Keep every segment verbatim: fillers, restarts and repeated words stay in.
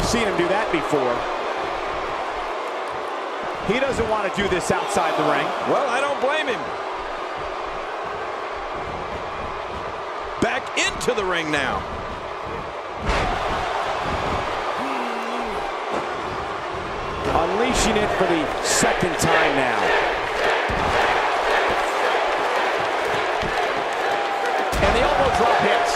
seen him do that before. He doesn't want to do this outside the ring. Well, I don't blame him. Back into the ring now. Unleashing it for the second time now. And the elbow drop hits.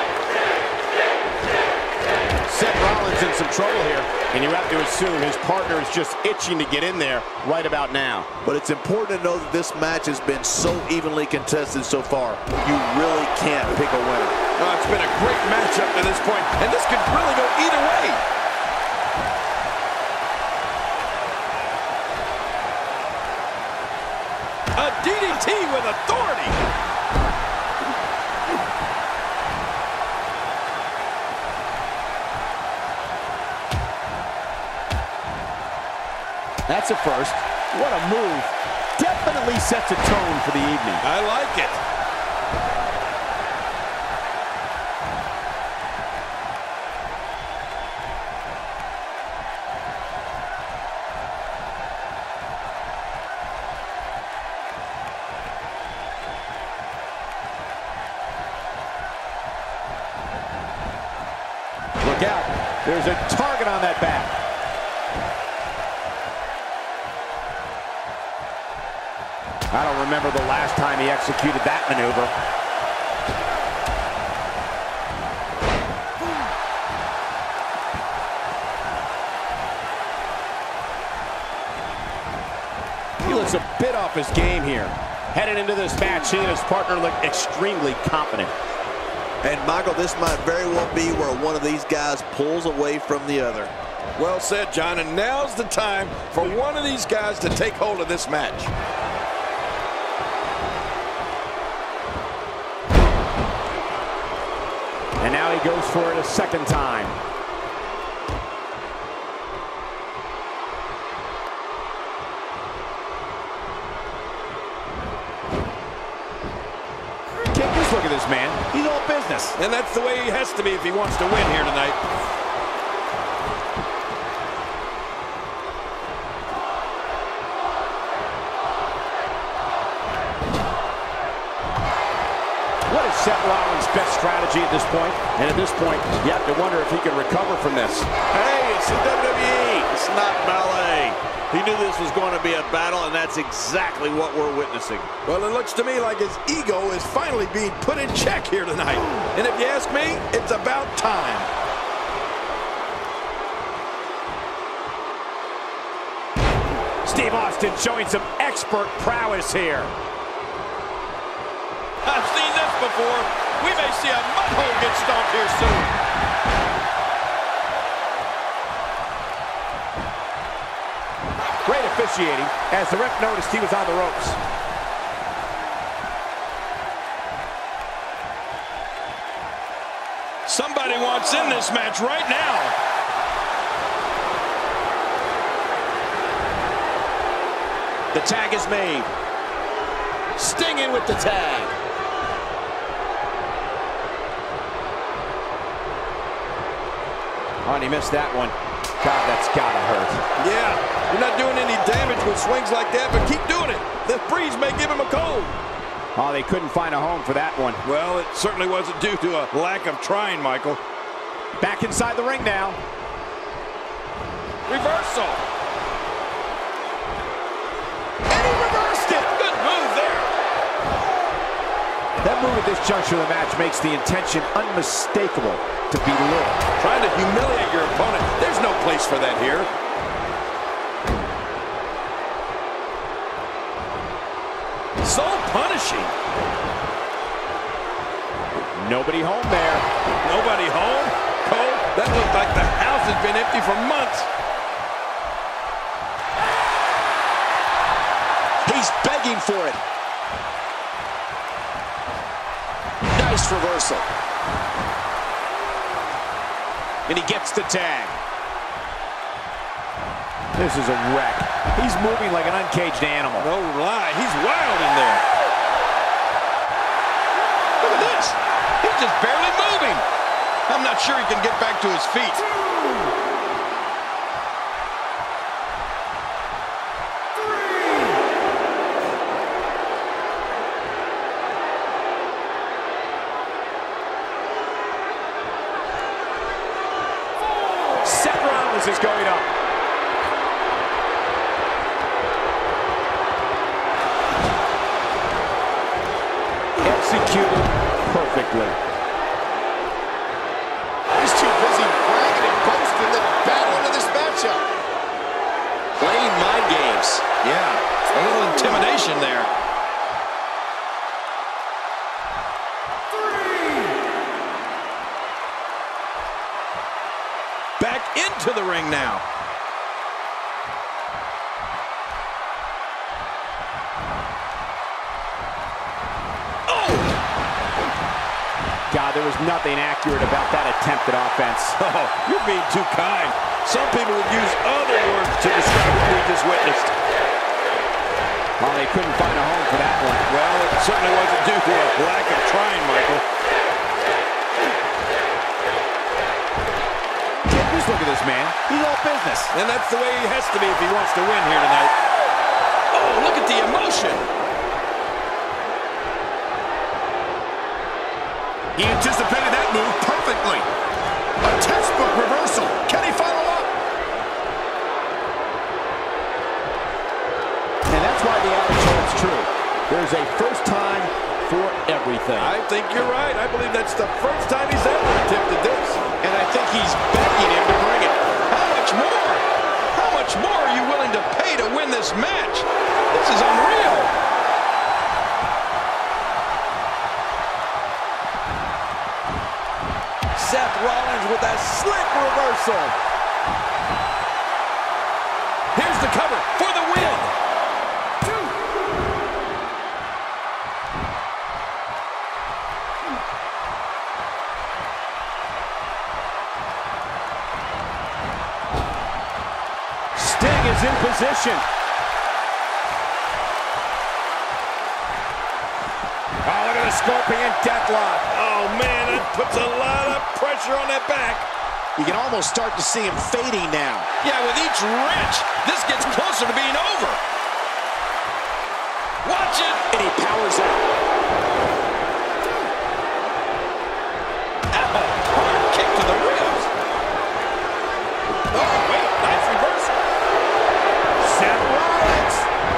Seth Rollins in some trouble here. And you have to assume his partner is just itching to get in there right about now. But it's important to know that this match has been so evenly contested so far. You really can't pick a winner. Oh, it's been a great match up to this point, and this could really go either way. A D D T with authority. That's a first. What a move. Definitely sets a tone for the evening. I like it. Look out. There's a target on that back. I don't remember the last time he executed that maneuver. He looks a bit off his game here. Headed into this match, he and his partner look extremely confident. And Michael, this might very well be where one of these guys pulls away from the other. Well said, John, and now's the time for one of these guys to take hold of this match. And now he goes for it a second time. Can't just look at this man. He's all business. And that's the way he has to be if he wants to win here tonight. What is Seth Rollins' best strategy at this point? And at this point, you have to wonder if he can recover from this. Hey, it's the W W E. It's not ballet. He knew this was going to be a battle, and that's exactly what we're witnessing. Well, it looks to me like his ego is finally being put in check here tonight. And if you ask me, it's about time. Steve Austin showing some expert prowess here. I've seen this before. We may see a mud hole get stomped here soon. Great officiating as the ref noticed he was on the ropes. Somebody wants in this match right now. The tag is made. Sting in with the tag. Oh, and he missed that one. God, that's gotta hurt. Yeah, you're not doing any damage with swings like that, but keep doing it. The breeze may give him a cold. Oh, they couldn't find a home for that one. Well, it certainly wasn't due to a lack of trying, Michael. Back inside the ring now. Reversal. And he reversed it. Good move there. That move at this juncture of the match makes the intention unmistakable to belittle. Trying to humiliate your opponent. There's no place for that here. So punishing. Nobody home there. Nobody home? Cole, that looked like the house has been empty for months. He's begging for it. Nice reversal. And he gets the tag. This is a wreck. He's moving like an uncaged animal. No lie, he's wild in there. Look at this. He's just barely moving. I'm not sure he can get back to his feet. Playing mind games. Yeah, a little intimidation there. Back into the ring now. God, there was nothing accurate about that attempted offense. Oh, you're being too kind. Some people would use other words to describe what we just witnessed. Well, they couldn't find a home for that one. Well, it certainly wasn't due to a lack of trying, Michael. Just look at this man. He's all business. And that's the way he has to be if he wants to win here tonight. Oh, look at the emotion. He anticipated that move perfectly. A textbook reversal. Can he follow up? And that's why the adage holds true. There's a first time for everything. I think you're right. I believe that's the first time he's ever attempted this. And I think he's begging him to bring it. How much more? How much more are you willing to pay to win this match? This is unreal. Seth Rollins with a slick reversal. Here's the cover for the win. Two. Sting is in position. Oh, look at the Scorpion Deathlock. Oh, man, that puts a lot of pressure on that back. You can almost start to see him fading now. Yeah, with each wrench, this gets closer to being over. Watch it. And he powers out. Ow, hard kick to the ribs. Oh, wait, nice reversal. Seth Rollins.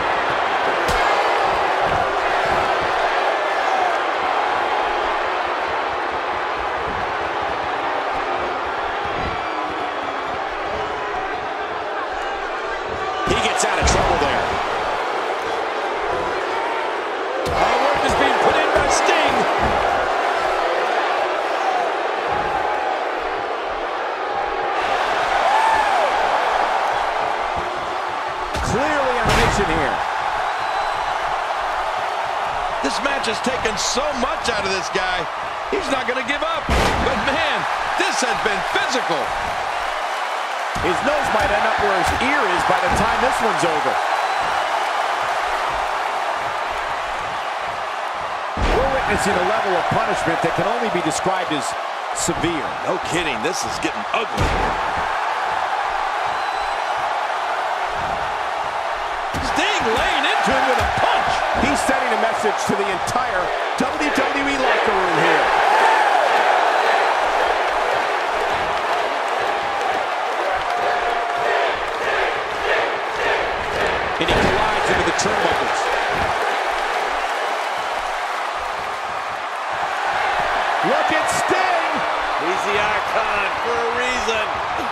Out of trouble there. Our work is being put in by Sting. Clearly on a mission here. This match has taken so much out of this guy. He's not going to give up. But man, this has been physical. His nose might end up where his ear is by the time this one's over. We're witnessing a level of punishment that can only be described as severe. No kidding, this is getting ugly. Sting laying into him with a punch. He's sending a message to the entire W W E locker room here. And he collides into the turnbuckles. Look at Sting! He's the icon for a reason.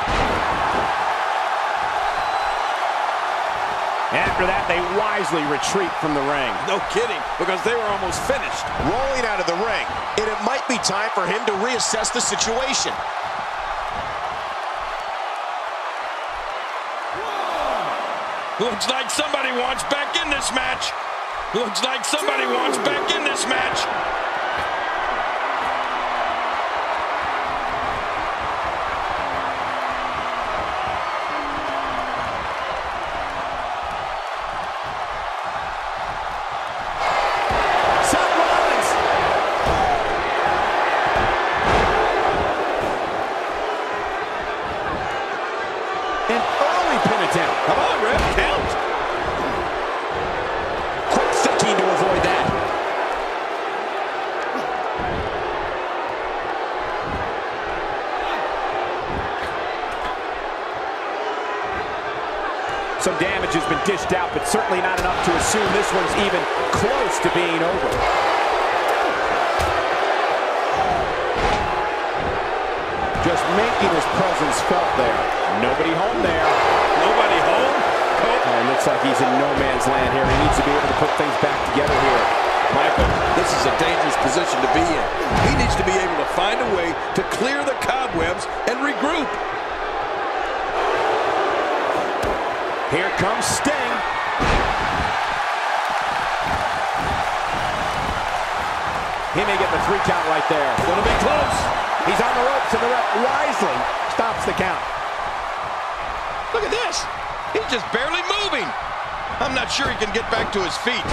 After that, they wisely retreat from the ring. No kidding, because they were almost finished. Rolling out of the ring. And it might be time for him to reassess the situation. Looks like somebody wants back in this match. Looks like somebody wants back in this match. Seth Rollins! An early pin attempt. Come on, Rip, count. Quick thinking to avoid that. Some damage has been dished out, but certainly not enough to assume this one's even close to being over. Just making his presence felt there. Nobody home there. Nobody home? looks like he's in no man's land here. He needs to be able to put things back together here. Michael, this is a dangerous position to be in. He needs to be able to find a way to clear the cobwebs and regroup. Here comes Sting. He may get the three count right there. Gonna be close. He's on the ropes, and the ref wisely stops the count. Look at this. He's just barely moving. I'm not sure he can get back to his feet.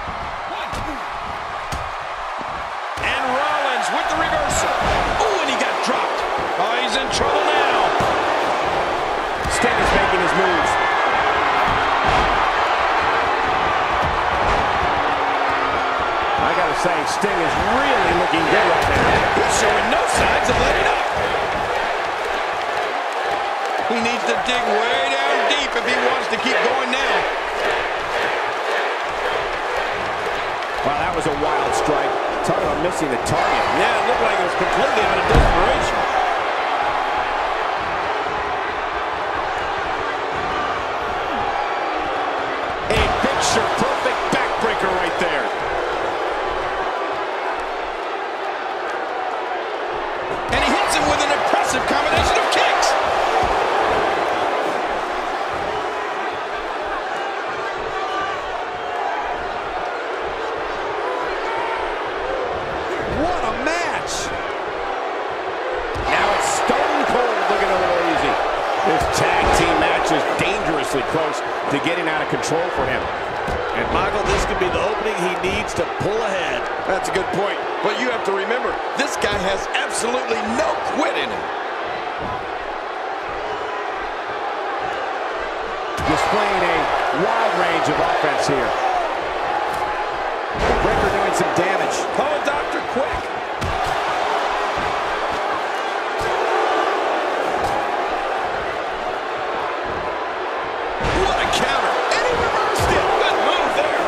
And Rollins with the reversal. Oh, and he got dropped. Oh, he's in trouble now. Sting is making his moves. I gotta say, Sting is really looking good right now. He's showing no signs of letting up. He needs to dig way down deep if he wants to keep going now. Wow, that was a wild strike. Talk about missing the target. Yeah, it looked like it was completely out of desperation. A picture-perfect backbreaker right there. And he hits him with an impressive combination of kicks. What a match! Now it's Stone Cold looking a little easy. This tag team match is dangerously close to getting out of control for him. And Michael, this could be the opening he needs to pull ahead. That's a good point. But you have to remember, this guy has absolutely no quit in him. Displaying a wide range of offense here. The breaker doing some damage. Oh, Doctor Quick. What a counter. And he reversed it. Good move there.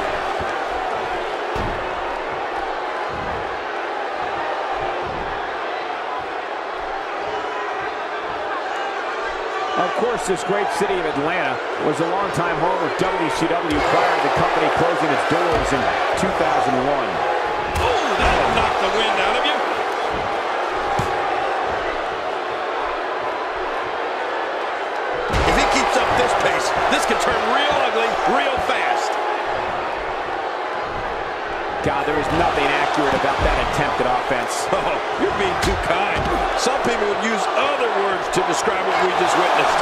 Of course, this great city of Atlanta was a longtime home of W C W prior to the company closing its doors in two thousand one. Oh, that'll knock the wind out of you. If he keeps up this pace, this could turn real ugly real fast. God, there is nothing accurate about that attempted offense. Oh, you're being too kind. Some people would use other words to describe what we just witnessed.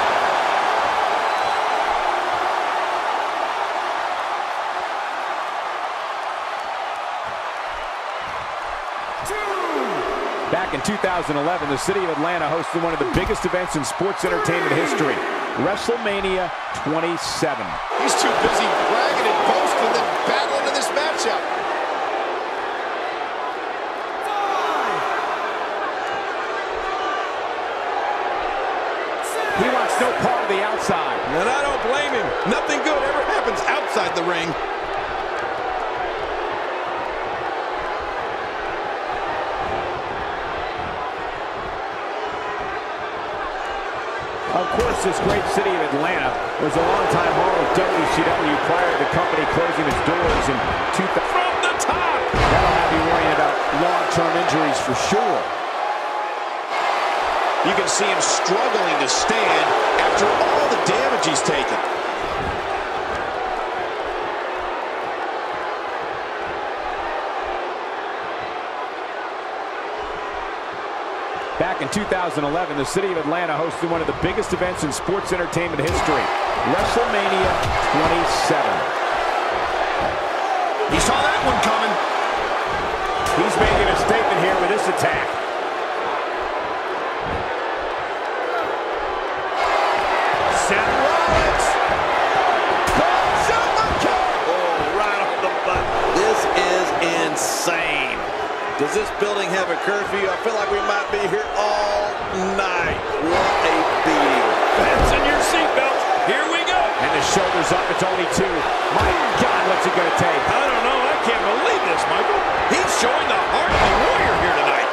Back in two thousand eleven, the city of Atlanta hosted one of the biggest events in sports entertainment history, WrestleMania twenty-seven. He's too busy bragging and boasting than battling in this matchup. He wants no part of the outside. And I don't blame him. Nothing good ever happens outside the ring. Of course, this great city of Atlanta was a longtime home of W C W prior to the company closing its doors in two thousand. From the top! That'll have you worrying about long-term injuries for sure. You can see him struggling to stand after all the damage he's taken. Back in two thousand eleven, the city of Atlanta hosted one of the biggest events in sports entertainment history, WrestleMania twenty-seven. He saw that one coming. He's making a statement here with this attack. Seth Rollins. Oh, right on the button. This is insane. Does this building have a curfew? I feel like we might be here all night. What a beating. Fasten your seatbelt. Here we go. And the shoulders up, it's only two. My God, what's it going to take? I don't know. I can't believe this, Michael. He's showing the heart of a warrior here tonight.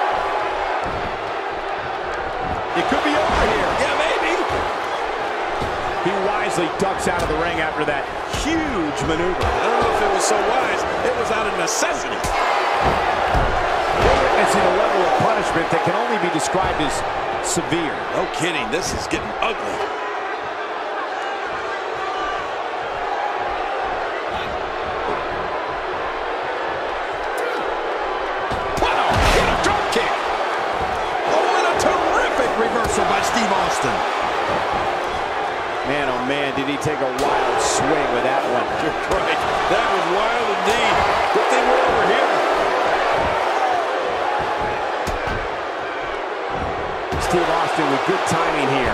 It could be over here. Yeah, maybe. He wisely ducks out of the ring after that huge maneuver. I don't know if it was so wise. It was out of necessity. We're witnessing a level of punishment that can only be described as severe. No kidding. This is getting ugly. Wow! What a drop kick! Oh, and a terrific reversal by Steve Austin. Man, oh man, did he take a wild swing with that one. You're right. That was wild indeed. Good thing we're over here. Steve Austin with good timing here.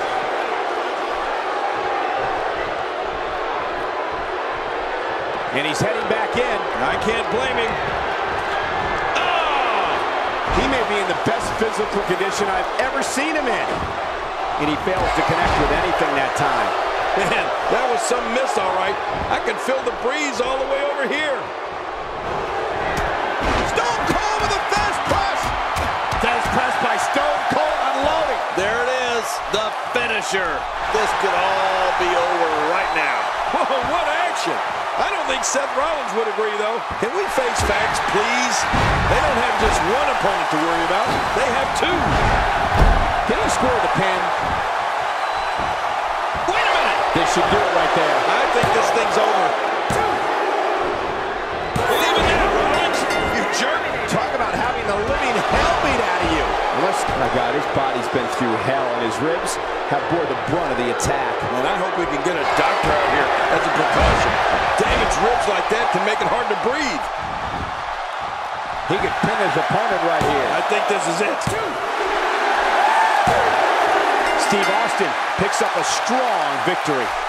And he's heading back in. I can't blame him. Oh! He may be in the best physical condition I've ever seen him in. And he fails to connect with anything that time. Man, that was some miss, all right. I can feel the breeze all the way over here. Stone Cold with a fast press. Fast press by Stone Cold, unloading. There it is, the finisher. This could all be over right now. Whoa, what action. I don't think Seth Rollins would agree, though. Can we face facts, please? They don't have just one opponent to worry about. They have two. Can he score the pin? Wait a minute. This should do it right there. I think this thing's over. Leave it now, Rollins. You jerk. Talk about having the living hell beat out of you. Unless, my God, his body's been through hell, and his ribs have bore the brunt of the attack. Man, I hope we can get a doctor out here as a precaution. Damaged ribs like that can make it hard to breathe. He could pin his opponent right here. I think this is it. Steve Austin picks up a strong victory.